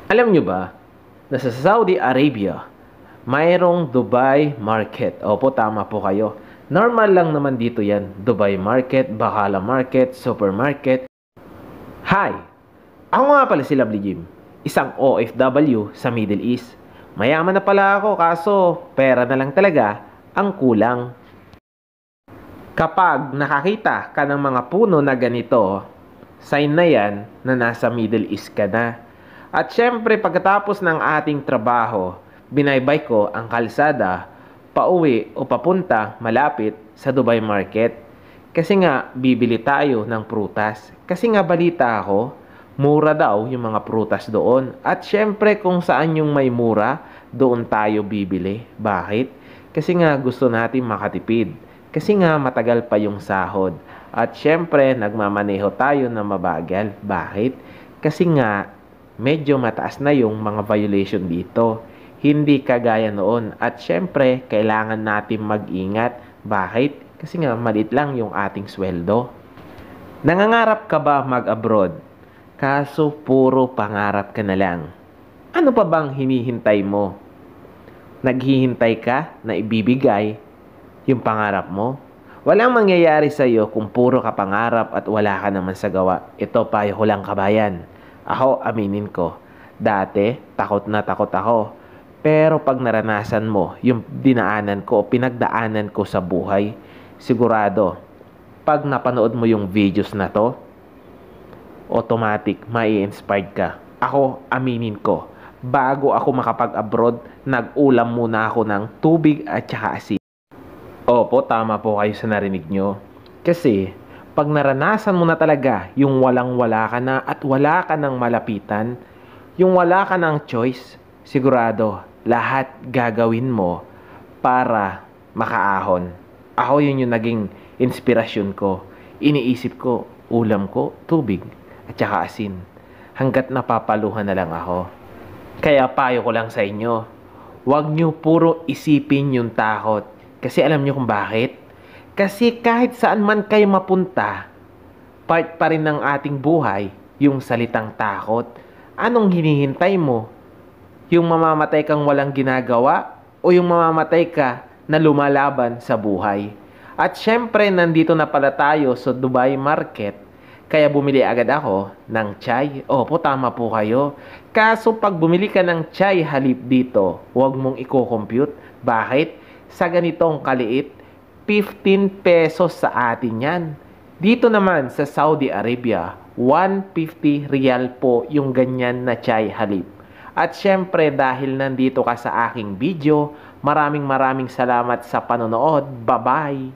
Alam nyo ba na sa Saudi Arabia, mayroong Dubai Market? Opo, tama po kayo. Normal lang naman dito yan. Dubai Market, Bacala Market, Supermarket. Hi! Ako nga pala si Lovely Jim, isang OFW sa Middle East. Mayaman na pala ako kaso pera na lang talaga ang kulang. Kapag nakakita ka ng mga puno na ganito, sign na yan na nasa Middle East ka na. At syempre pagkatapos ng ating trabaho, binaybay ko ang kalsada, pauwi o papunta malapit sa Dubai Market. Kasi nga bibili tayo ng prutas. Kasi nga balita ako, mura daw yung mga prutas doon. At syempre kung saan yung may mura, doon tayo bibili. Bakit? Kasi nga gusto natin makatipid. Kasi nga matagal pa yung sahod. At syempre, nagmamaneho tayo na mabagal. Bakit? Kasi nga, medyo mataas na yung mga violation dito. Hindi kagaya noon. At syempre, kailangan natin mag-ingat. Bakit? Kasi nga, maliit lang yung ating sweldo. Nangangarap ka ba mag-abroad? Kaso, puro pangarap ka na lang. Ano pa bang hinihintay mo? Naghihintay ka na ibibigay yung pangarap mo? Walang mangyayari sa iyo kung puro ka pangarap at wala ka naman sa gawa. Ito payo ko lang kabayan. Ako, aminin ko. Dati, takot na takot ako. Pero pag naranasan mo yung dinaanan ko o pinagdaanan ko sa buhay, sigurado, pag napanood mo yung videos na to, automatic, mai-inspired ka. Ako, aminin ko. Bago ako makapag-abroad, nag-ulam muna ako ng tubig at saka asin. Opo, tama po kayo sa narinig nyo. Kasi, pag naranasan mo na talaga yung walang-wala ka na at wala ka ng malapitan, yung wala ka ng choice, sigurado, lahat gagawin mo para makaahon. Ako yun yung naging inspirasyon ko. Iniisip ko, ulam ko, tubig, at saka asin. Hanggat napapaluhan na lang ako. Kaya payo ko lang sa inyo, huwag nyo puro isipin yung takot. Kasi alam nyo kung bakit? Kasi kahit saan man kayo mapunta, part pa rin ng ating buhay yung salitang takot. Anong hinihintay mo? Yung mamamatay kang walang ginagawa o yung mamamatay ka na lumalaban sa buhay? At syempre, nandito na pala tayo sa Dubai Market. Kaya bumili agad ako ng chai. Opo, tama po kayo. Kaso pag bumili ka ng chai halip dito, huwag mong i-compute. Bakit? Sa ganitong kaliit, 15 pesos sa atin yan. Dito naman sa Saudi Arabia, 150 rial po yung ganyan na chai halip. At syempre dahil nandito ka sa aking video, maraming salamat sa panonood. Bye-bye!